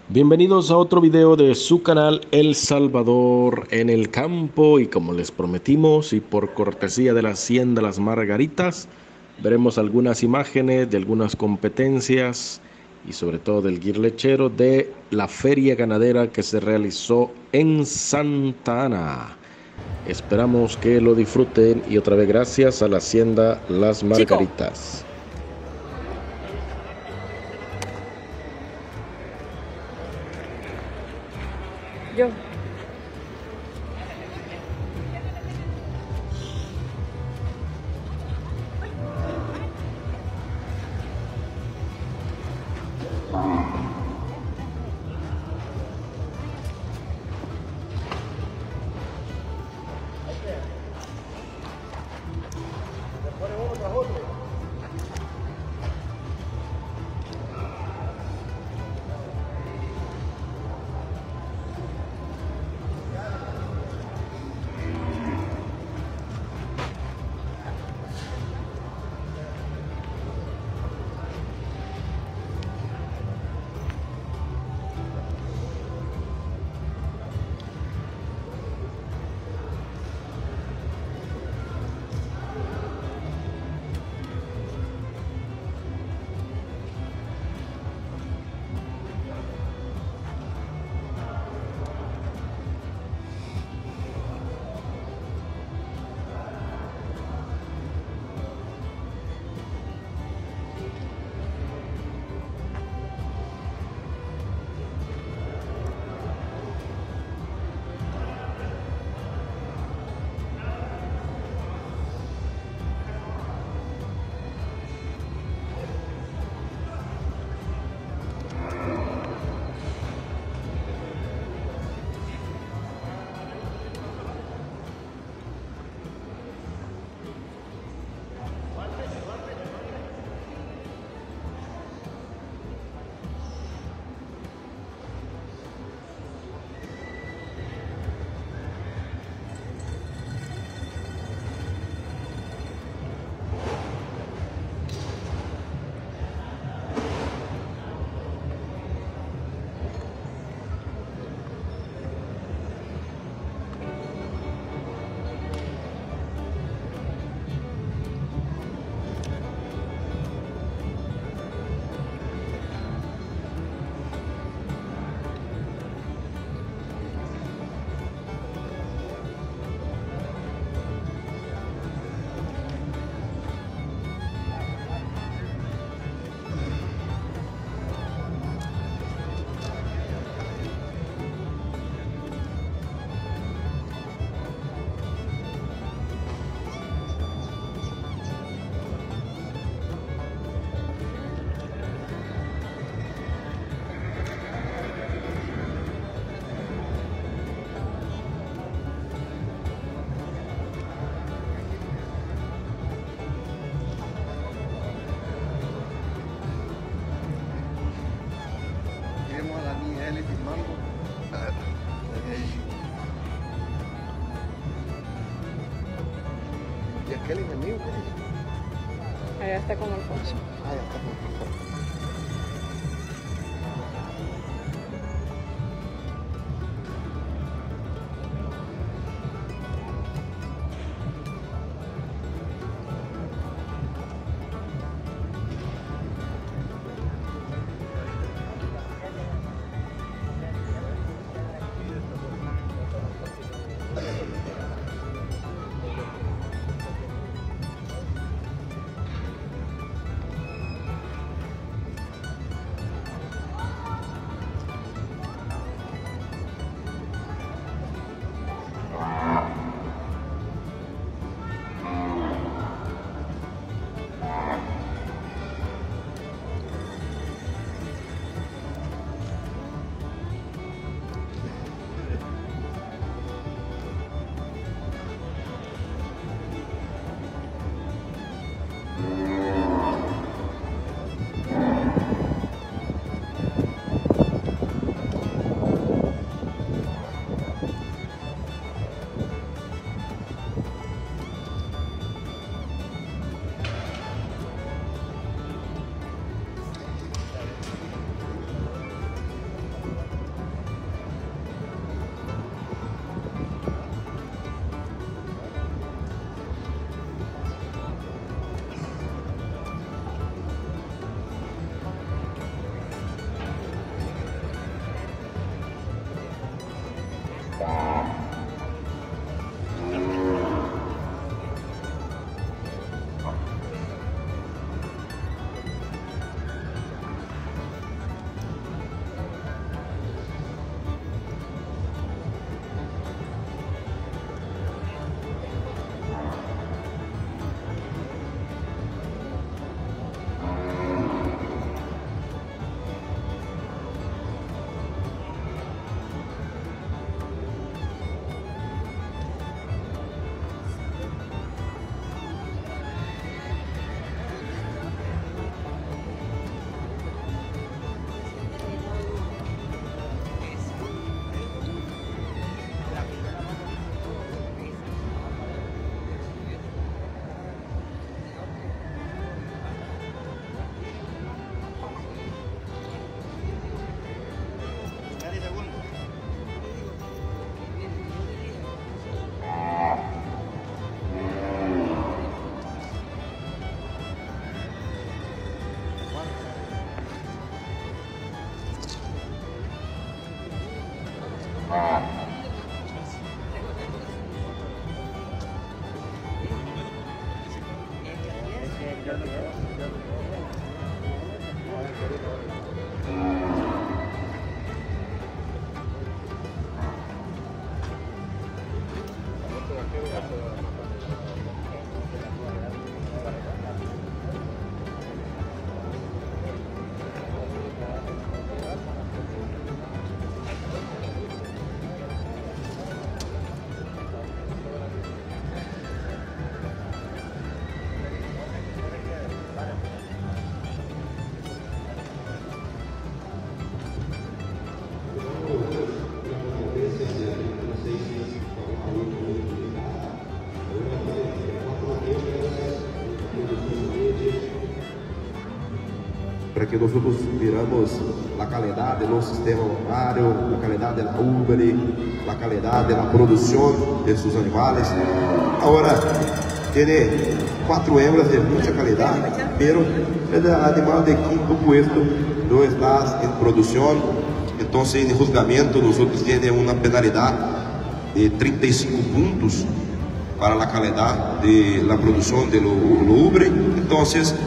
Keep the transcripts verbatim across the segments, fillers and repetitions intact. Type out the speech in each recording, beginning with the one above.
Bienvenidos a otro video de su canal El Salvador en el campo, y como les prometimos y por cortesía de la Hacienda Las Margaritas, veremos algunas imágenes de algunas competencias y sobre todo del guir lechero de la feria ganadera que se realizó en Santa Ana. Esperamos que lo disfruten y otra vez gracias a la Hacienda Las Margaritas. Yo. ¿Y aquel enemigo qué dice? Allá está con Alfonso. Ah, ya está con Alfonso. Para que nós viramos a qualidade do sistema horário, a qualidade da Uber, a qualidade da produção desses animais. Agora, tem quatro hembras de muita qualidade, mas o animal de quinto puesto não está em produção. Então, em julgamento, nós temos uma penalidade de trinta e cinco pontos para a qualidade da produção do Uber. Então,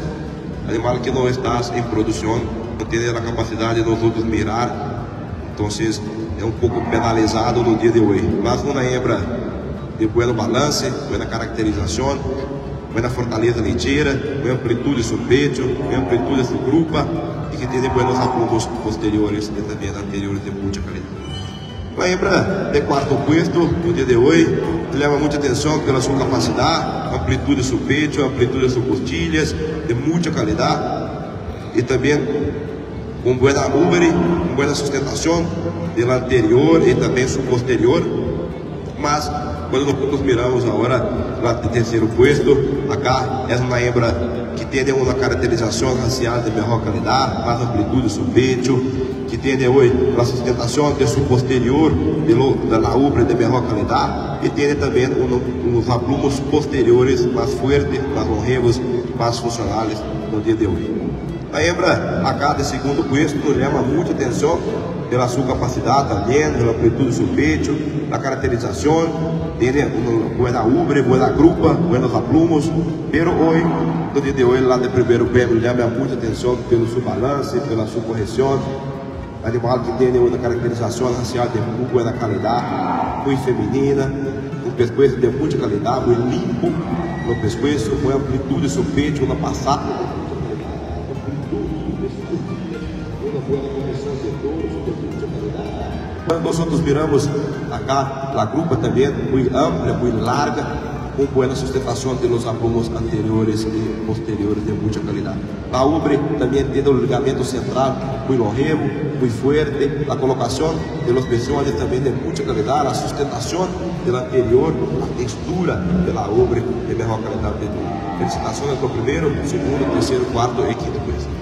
animal que não está em produção, não tem a capacidade de nós outros mirar, então é um pouco penalizado no dia de hoje. Mas uma hembra de bom balance, boa caracterização, boa fortaleza leiteira, boa amplitude do peito, boa amplitude do grupa e que tem buenos apuntos posteriores e também anteriores de muita qualidade. A hembra de quarto puesto no dia de hoje chama muita atenção pela sua capacidade, amplitude do peito, amplitude das costilhas, de muita qualidade e também com boa Uber, com boa sustentação do anterior e também do posterior. Mas quando nós miramos agora lá de terceiro puesto, acá é uma hembra que tem uma caracterização racial de melhor qualidade, mais amplitude do peito, que tem hoje a sustentação de seu posterior da Uber de melhor qualidade e tem também um, uns aplumos posteriores mais fortes, mais longevos, mais funcionais no dia de hoje. A hembra acá de segundo puesto nos chama muita atenção pela sua capacidade também, pela amplitude do seu peito, a caracterização, tem uma boa Uber, boa grupa, buenos aplumos, pero hoje, no dia de hoje, lá de primeiro pé, nos chama muita atenção pelo seu balance, pela sua correção. Animal que tem uma caracterização racial de muito boa qualidade, muito feminina, um pescoço de muita qualidade, muito limpo no pescoço, com amplitude do seu peito, uma passada, uma boa correção de touros, de muita qualidade. Nós outros viramos acá, a grupa também muito ampla, muito larga, com boa sustentação de los aplumos anteriores e posteriores de muita qualidade. A Uber também tem um ligamento central muito longevo, muito forte, a colocação de los pezones também de muita qualidade, a sustentação do anterior, a textura da Uber de melhor qualidade de tudo. Felicitações para o primeiro, segundo, terceiro, quarto e quinto.